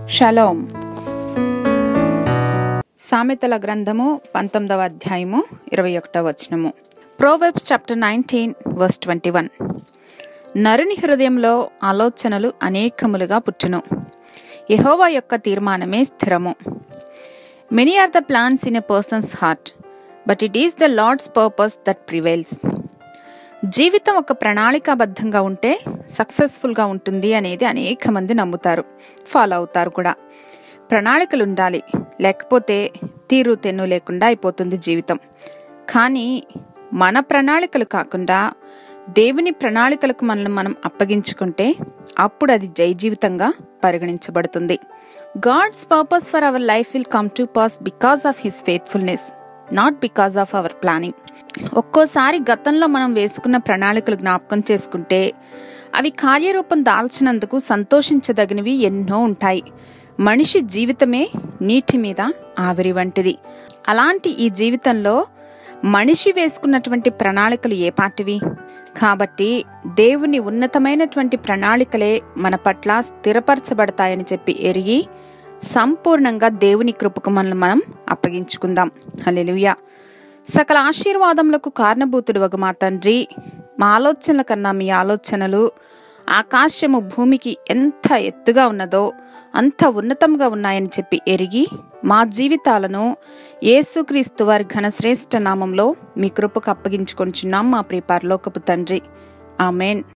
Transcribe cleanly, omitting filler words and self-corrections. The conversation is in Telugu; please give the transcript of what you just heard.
షలోం. సామెతల గ్రంథము 19వ అధ్యాయము 21వ వచనము. Proverbs chapter 19 verse 21. నరుని హృదయంలో ఆలోచనలు అనేకములుగా పుట్టును, యెహోవా యొక్క తీర్మానమే స్థిరము. Many are the plans in a person's heart, but it is the Lord's purpose that prevails. జీవితం ఒక ప్రణాళికాబద్ధంగా ఉంటే సక్సెస్ఫుల్గా ఉంటుంది అనేది అనేక మంది నమ్ముతారు, ఫాలో అవుతారు కూడా. ప్రణాళికలు ఉండాలి, లేకపోతే తీరు తెన్ను లేకుండా అయిపోతుంది జీవితం. కానీ మన ప్రణాళికలు కాకుండా దేవుని ప్రణాళికలకు మనల్ని మనం అప్పగించుకుంటే అప్పుడు అది జై జీవితంగా పరిగణించబడుతుంది. God's purpose for our life will come to pass because of his faithfulness, not because of our planning. ఒక్కోసారి గతంలో మనం వేసుకున్న ప్రణాళికలు జ్ఞాపకం చేసుకుంటే అవి కార్యరూపం దాల్చినందుకు సంతోషించదగినవి ఎన్నో ఉంటాయి. మనిషి జీవితమే నీటి మీద ఆవిరి వంటిది. అలాంటి ఈ జీవితంలో మనిషి వేసుకున్నటువంటి ప్రణాళికలు ఏ పాటివి? కాబట్టి దేవుని ఉన్నతమైనటువంటి ప్రణాళికలే మన పట్ల స్థిరపరచబడతాయని చెప్పి ఎరిగి సంపూర్ణంగా దేవుని కృపకు మనల్ని మనం అప్పగించుకుందాం. హల్లెలూయా. సకల ఆశీర్వాదములకు కారణభూతుడు మా తండ్రి, మా ఆలోచనల కన్నా మీ ఆలోచనలు ఆకాశము భూమికి ఎంత ఎత్తుగా ఉన్నదో అంత ఉన్నతంగా ఉన్నాయని చెప్పి ఎరిగి మా జీవితాలను యేసుక్రీస్తు వారి ఘనశ్రేష్ఠ నామంలో మీ కృపకు అప్పగించుకొనిచున్నాం మా ప్రియ పరలోకపు తండ్రి. ఆమేన్.